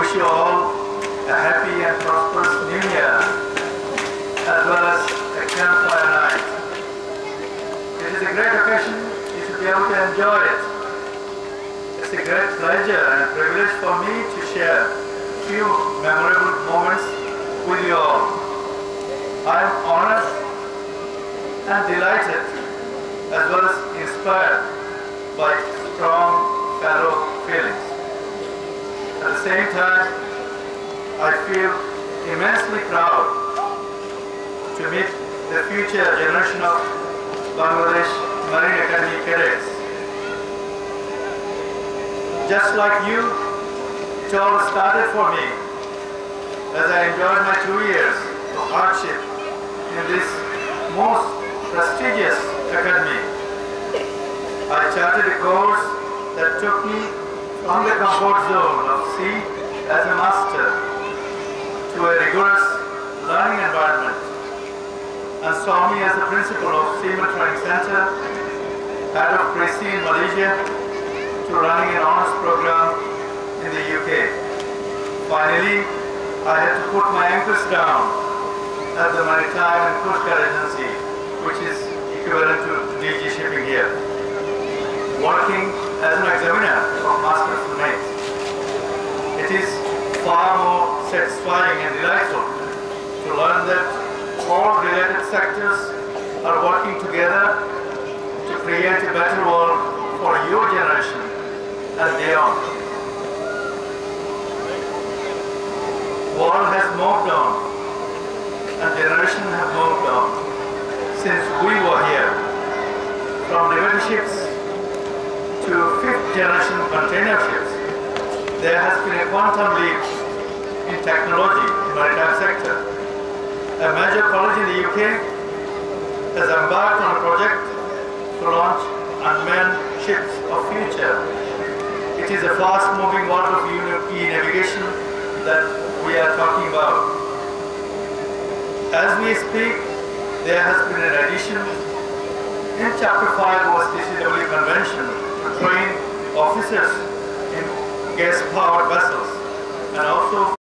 wish you all a happy and prosperous New Year, as well as a campfire night. It is a great occasion. You should be able to enjoy it. It's a great pleasure and a privilege for me to share a few memorable moments with you all. I am honored and delighted, as well as inspired by strong fellow feelings. At the same time, I feel immensely proud to meet the future generation of Bangladesh Marine Academy cadets. Just like you, it all started for me as I enjoyed my 2 years of hardship in this most prestigious academy. I charted a course that took me from the comfort zone of sea as a master to a rigorous learning environment, and saw me as the principal of Seaman Training Center, head of Pre-Sea in Malaysia, to running an honors program in the UK. Finally, I had to put my anchors down at the Maritime and Coast Guard Agency, which is equivalent to DG Shipping here, working as an examiner of master's mates. It is far more satisfying and delightful to learn that all related sectors are working together to create a better world for your generation and beyond. The world has moved on and generations have moved on since we were here. From liberty ships to 5th generation container ships, there has been a quantum leap in technology in the maritime sector. A major college in the UK has embarked on a project to launch unmanned ships of future. It is a fast-moving world of e-navigation that we are talking about. As we speak, there has been an addition in Chapter 5 of CCW Convention to train officers in gas-powered vessels, and also